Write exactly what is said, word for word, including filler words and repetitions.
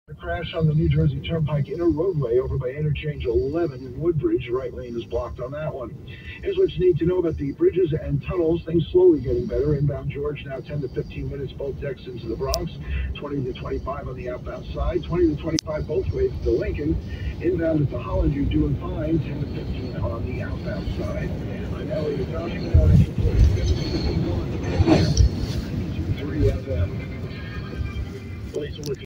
A crash on the New Jersey Turnpike inner roadway over by interchange eleven in Woodbridge. Right lane is blocked on that one. Here's what you need to know about the bridges and tunnels. Things slowly getting better. Inbound George now ten to fifteen minutes both decks into the Bronx. twenty to twenty-five on the outbound side. twenty to twenty-five both ways to Lincoln. Inbound at the Holland, you're doing fine. ten to fifteen on the outbound side. I'm Elliot Washington. ninety-two point one. ninety-two point three F M. Police are looking